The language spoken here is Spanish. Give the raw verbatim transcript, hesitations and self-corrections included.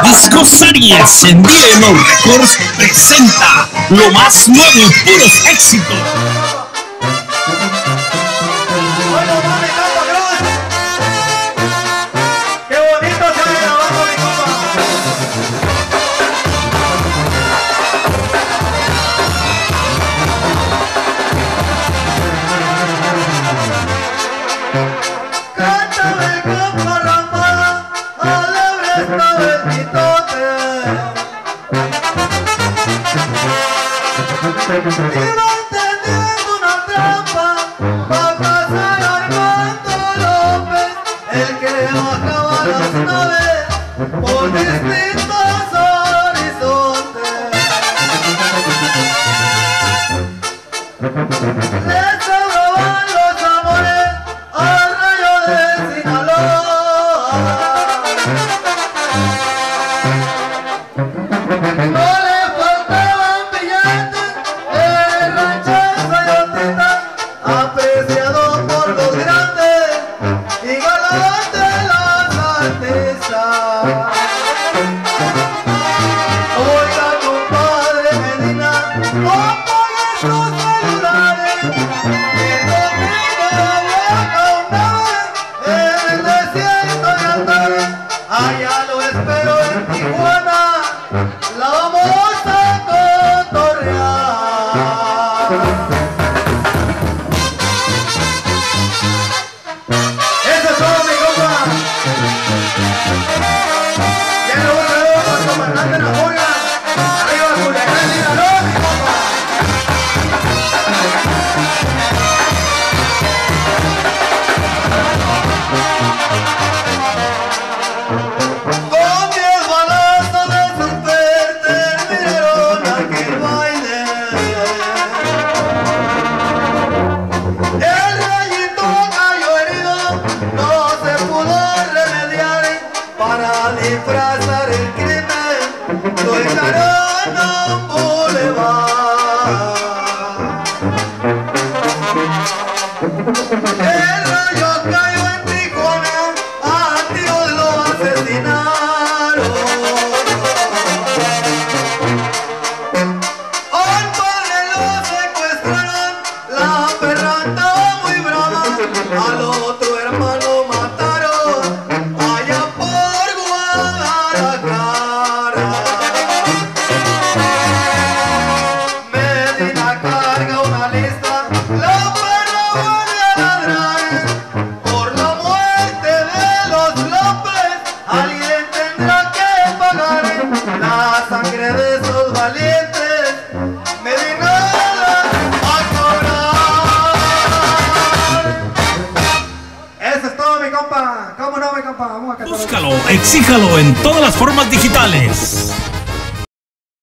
Discos Aries en D M O Records presenta lo más nuevo y puros éxitos. Iba tendiendo una trampa pa' casar a Armando López, el que bajaba las naves por distintos horizontes. Le sobraban los amores al rayo de Sinaloa. No le faltaban billetes, apreciado por los grandes y galán de las artistas. Oiga, compadre Medina, no apague sus celulares, que el domingo viaja una vez en el desierto de Altares. Allá lo espero en Tijuana, la vamos a cotorrear. ¡Eso es todo, mi compa! ¡Ya lo voy a ver con el comandante Napoleón! ¡Arriba Culiacán, Sinaloa, mi compa! Con diez balazos de super terminaron aquel baile. El rayito cayó herido, no se pudo remediar. Para disfrazar el crimen lo dejaron a un boulevard. El rayo cayó en Tijuana, a tiros lo asesinaron. Al padre lo secuestraron, la perra andaba muy brava, al otro hermano mataron allá por Guadalajara. Medina carga una lista, la perra vuelve a ladrar. Por la muerte de los López, alguien tendrá que pagar la sangre de esos valientes. Medina la va a cobrar. Eso es todo, mi compa. ¿Cómo no, mi compa? Vamos a cantar. Búscalo, exíjalo en todas las formas digitales.